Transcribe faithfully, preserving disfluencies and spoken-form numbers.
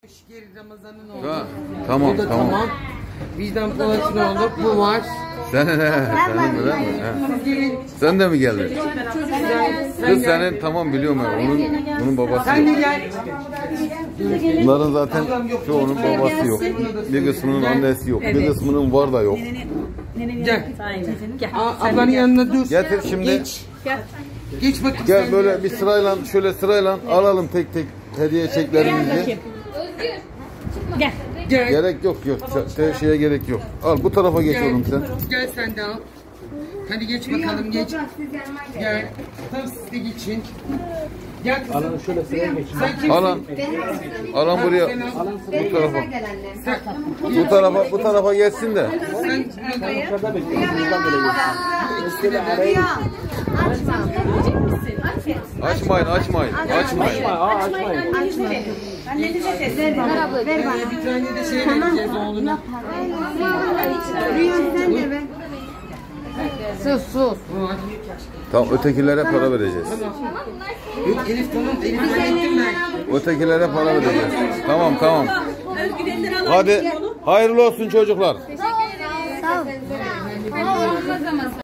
Geri Ramazan'ın oğlu. Ha, tamam, Bu da tamam. tamam. Vicdan Polat'ın oğlu. Bu var. Sen ne? Senin mi lan? Sen de mi geldin? Kız senin tamam biliyorum ben. Onun, bunun babası Sen de yok. gel. Bunların zaten çoğunun babası yok. Bir kısmının annesi yok. Bir kısmının var da yok. Gel. Aa, ablanın yanına dur. Getir şimdi. Geç. Geç bakayım. Gel sen böyle de. bir sırayla şöyle sırayla alalım tek tek hediye çeklerimizi. Gel. Gel. Gerek yok yok. Te- şeye gerek yok. Al bu tarafa geç Gel. oğlum sen. Gel sen de al. Hadi geç bakalım geç. Gel. Tam siz de geçin. Gel kızım. Alanı şöyle sıraya geçin. Sen kimsin? Alan. Alan buraya. Sen al. Bu tarafa. Sen, Bu tarafa bu tarafa geçsin de. sen burada. Dışarıda bekliyoruz. Buradan böyle geçin. İkisini de. Açmayın açmayın. Açmayın. Aa açmayın. Ee, bir tane de şey vereceğiz oğluna. Sus sus. Tamam ötekilere para vereceğiz. Yok Elif tamam. Elif hallettim ben. Ötekilere para vereceğiz. Tamam tamam. Hadi hayırlı olsun çocuklar. Sağ ol.